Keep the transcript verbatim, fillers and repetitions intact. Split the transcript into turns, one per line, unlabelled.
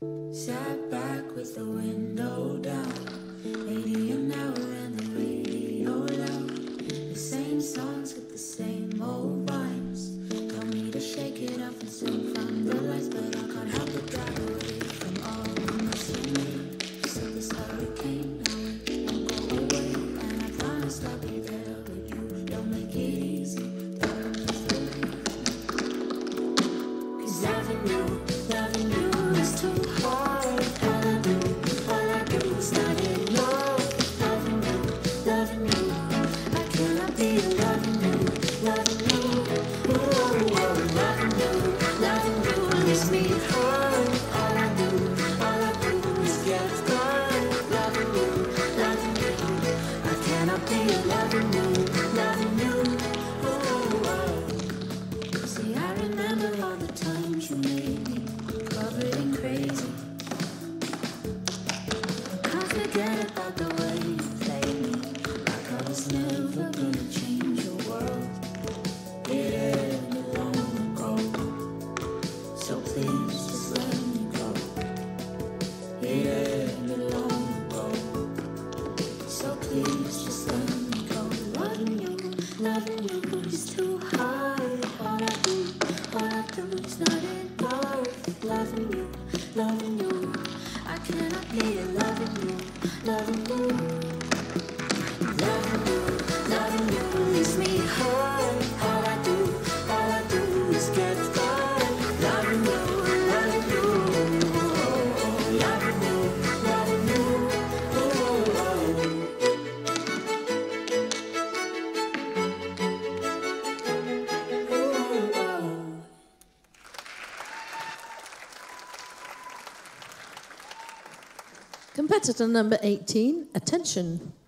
Sat back with the window down, eighty an hour and the radio loud. The same songs with the same old rhymes. Tell me to shake it off and sing from the lights, but I can't help but drive away from all the mess you made. You said this hurricane, now it won't go away, and I promised I'd be there, but you don't make it easy. Don't just believe me. 'Cause loving you, loving you is too hard. All I do, all I do is not in love. Loving you, loving you, I cannot be loving you, loving you. Ooh, oh, oh, loving you, loving you leaves me hurt. All I do, all I do is get hurt. Loving you, loving you, I cannot be loving you, loving you. Ooh, oh. See, I remember all the times you made me covered in crazy. Can't forget about the way you played me, like I was never gonna change your world. It ended long ago, so please just let me go. It ended long ago, so please just let me go. Loving you, loving you is too hard. All I do, all I do is not enough. Loving you, loving you, I cannot be loving you, loving you. Loving you, loving you leaves me hurt. All I do, all I do is get hurt. Loving you, loving you, oh, oh, loving you, loving you, oh, oh. Oh, oh.
Competitor number eighteen, attention.